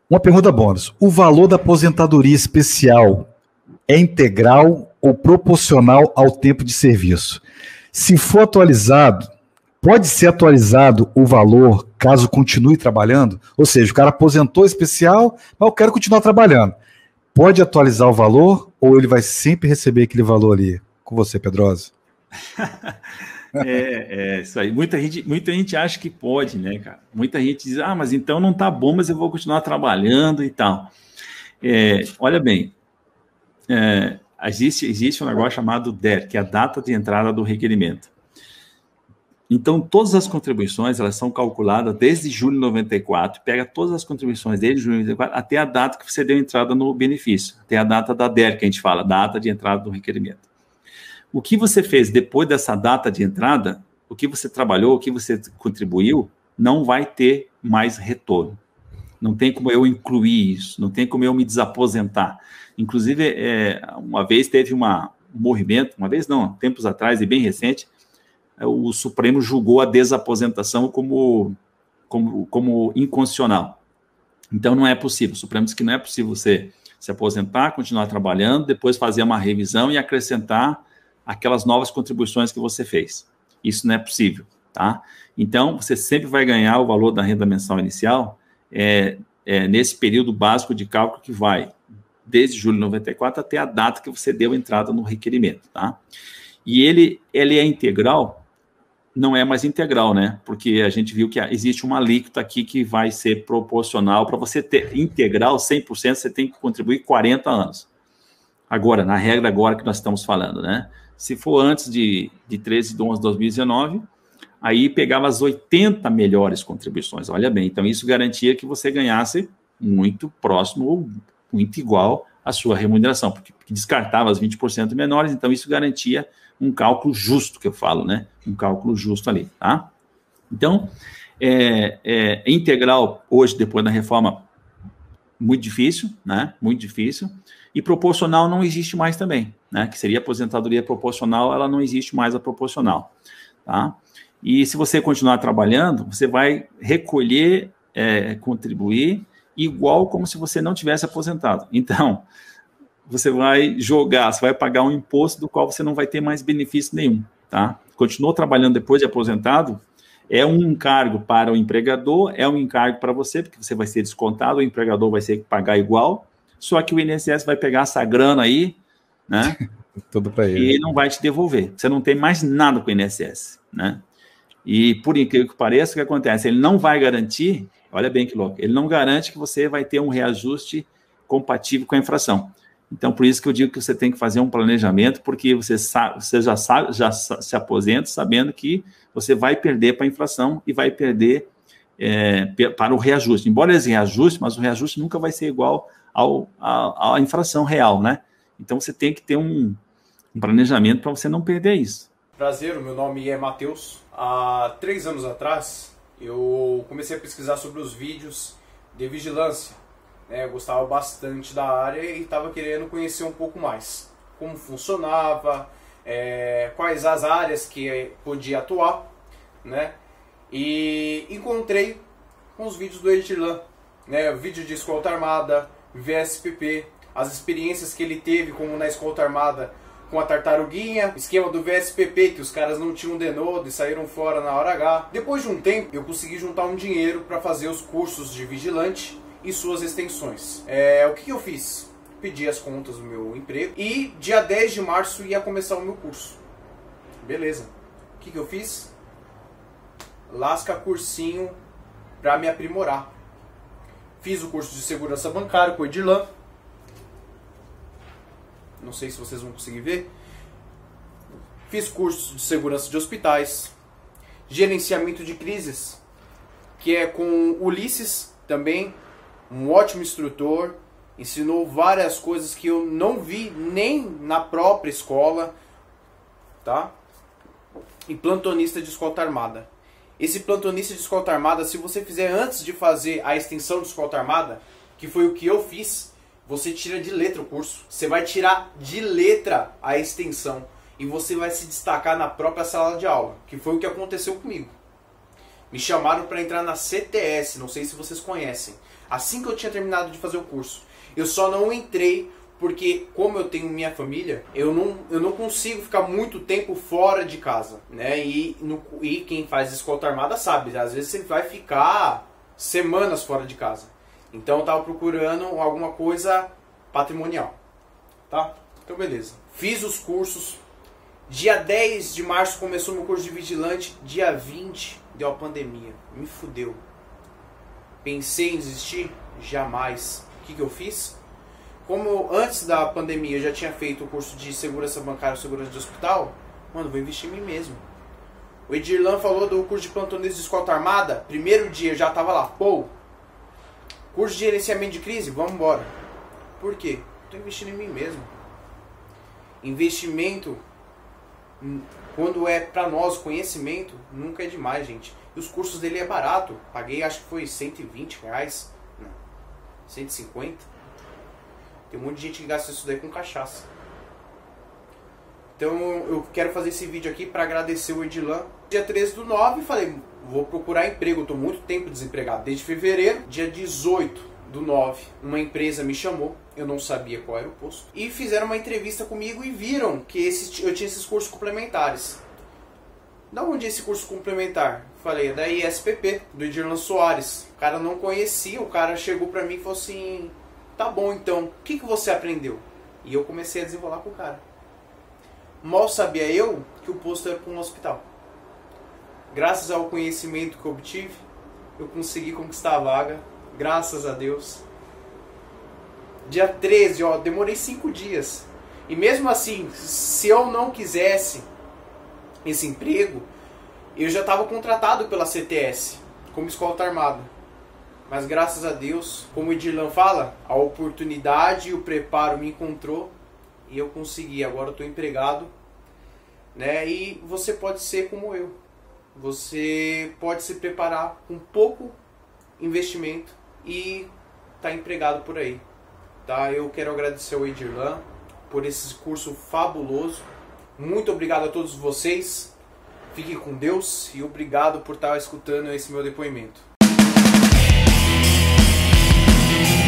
Uma pergunta bônus. O valor da aposentadoria especial é integral ou proporcional ao tempo de serviço? Se for atualizado, pode ser atualizado o valor caso continue trabalhando? Ou seja, o cara aposentou especial, mas eu quero continuar trabalhando. Pode atualizar o valor ou ele vai sempre receber aquele valor ali? Com você, Pedrosa. Isso aí. Muita gente acha que pode, né, cara? Muita gente diz, mas então não tá bom, mas eu vou continuar trabalhando e tal. Olha bem, existe um negócio chamado DER, que é a data de entrada do requerimento. Então, todas as contribuições, elas são calculadas desde julho de 94, pega todas as contribuições desde julho de 94 até a data que você deu entrada no benefício, até a data da DER, que a gente fala, data de entrada do requerimento. O que você fez depois dessa data de entrada, o que você trabalhou, o que você contribuiu, não vai ter mais retorno. Não tem como eu incluir isso, não tem como eu me desaposentar. Inclusive, uma vez teve um movimento, uma vez não, tempos atrás e bem recente, o Supremo julgou a desaposentação como inconstitucional. Então, não é possível. O Supremo disse que não é possível você se aposentar, continuar trabalhando, depois fazer uma revisão e acrescentar aquelas novas contribuições que você fez. Isso não é possível, tá? Então, você sempre vai ganhar o valor da renda mensal inicial nesse período básico de cálculo que vai desde julho de 94 até a data que você deu entrada no requerimento, tá? E ele é integral, não é mais integral, né? Porque a gente viu que existe uma alíquota aqui que vai ser proporcional. Para você ter integral, 100%, você tem que contribuir 40 anos. Agora, na regra agora que nós estamos falando, né? Se for antes de 13 de 11 de 2019, aí pegava as 80 melhores contribuições. Olha bem, então isso garantia que você ganhasse muito próximo ou muito igual à sua remuneração, porque descartava as 20% menores, então isso garantia um cálculo justo, que eu falo, né? Um cálculo justo ali, tá? Então, integral hoje, depois da reforma, muito difícil, né? Muito difícil. E proporcional não existe mais também, né? Que seria aposentadoria proporcional, ela não existe mais a proporcional, tá? E se você continuar trabalhando, você vai recolher, contribuir, igual como se você não tivesse aposentado. Então, você vai você vai pagar um imposto do qual você não vai ter mais benefício nenhum, tá? Continuou trabalhando depois de aposentado, é um encargo para o empregador, é um encargo para você, porque você vai ser descontado, o empregador vai ter que pagar igual, só que o INSS vai pegar essa grana aí, né? Tudo para ele. E não vai te devolver. Você não tem mais nada com o INSS, né? E, por incrível que pareça, o que acontece? Ele não vai garantir, olha bem que louco, ele não garante que você vai ter um reajuste compatível com a inflação. Então, por isso que eu digo que você tem que fazer um planejamento, porque você já se aposenta sabendo que você vai perder para a inflação e vai perder para o reajuste. Embora eles reajustem, mas o reajuste nunca vai ser igual à inflação real, né? Então, você tem que ter um planejamento para você não perder isso. Prazer, o meu nome é Matheus. Há 3 anos atrás, eu comecei a pesquisar sobre os vídeos de vigilância. Eu gostava bastante da área e estava querendo conhecer um pouco mais. Como funcionava, quais as áreas que podia atuar, né? E encontrei com os vídeos do Edirlan, né? Vídeo de escolta armada, VSPP, as experiências que ele teve como na escolta armada com a tartaruguinha, esquema do VSPP, que os caras não tinham denodo e saíram fora na hora H. Depois de um tempo, eu consegui juntar um dinheiro para fazer os cursos de vigilante e suas extensões. O que eu fiz? Pedi as contas do meu emprego e dia 10 de março ia começar o meu curso. Beleza. O que eu fiz? Lasca cursinho para me aprimorar. Fiz o curso de segurança bancária com o Edirlan. Não sei se vocês vão conseguir ver. Fiz curso de segurança de hospitais, gerenciamento de crises, que é com Ulisses também, um ótimo instrutor, ensinou várias coisas que eu não vi nem na própria escola, tá? E plantonista de escolta armada. Esse plantonista de escolta armada, se você fizer antes de fazer a extensão de escolta armada, que foi o que eu fiz, você tira de letra o curso. Você vai tirar de letra a extensão. E você vai se destacar na própria sala de aula. Que foi o que aconteceu comigo. Me chamaram para entrar na CTS. Não sei se vocês conhecem. assim que eu tinha terminado de fazer o curso. Eu só não entrei porque, como eu tenho minha família, eu não consigo ficar muito tempo fora de casa, né? E quem faz escolta armada sabe, às vezes você vai ficar semanas fora de casa. Então eu tava procurando alguma coisa patrimonial, tá? Então beleza. Fiz os cursos. Dia 10 de março começou meu curso de vigilante. Dia 20 deu a pandemia. Me fudeu. Pensei em desistir? Jamais. O que eu fiz? Como antes da pandemia eu já tinha feito o curso de segurança bancária e segurança de hospital, mano, vou investir em mim mesmo. O Edirlan falou do curso de plantonista de escolta armada. Primeiro dia eu já tava lá. Pô, curso de gerenciamento de crise? Vamos embora. Por quê? Tô investindo em mim mesmo. Investimento, quando é pra nós conhecimento, nunca é demais, gente. E os cursos dele é barato. Paguei, acho que foi R$120. Não, 150. Tem um monte de gente que gasta isso daí com cachaça. Então eu quero fazer esse vídeo aqui para agradecer o Edirlan. Dia 13/9 falei, vou procurar emprego. Eu tô muito tempo desempregado, desde fevereiro. Dia 18/9 uma empresa me chamou. Eu não sabia qual era o posto. E fizeram uma entrevista comigo e viram que eu tinha esses cursos complementares. Da onde é esse curso complementar? Falei, é da ISPP, do Edirlan Soares. O cara não conhecia, o cara chegou pra mim e falou assim... Tá bom, então, o que você aprendeu? E eu comecei a desenrolar com o cara. Mal sabia eu que o posto era para um hospital. Graças ao conhecimento que eu obtive, eu consegui conquistar a vaga. Graças a Deus. Dia 13, ó, demorei 5 dias. E mesmo assim, se eu não quisesse esse emprego, eu já estava contratado pela CTS, como escolta armada. Mas graças a Deus, como o Edirlan fala, a oportunidade e o preparo me encontrou e eu consegui. Agora eu estou empregado, né? E você pode ser como eu. Você pode se preparar com pouco investimento e tá empregado por aí, tá? Eu quero agradecer ao Edirlan por esse curso fabuloso. Muito obrigado a todos vocês. Fiquem com Deus e obrigado por estar escutando esse meu depoimento.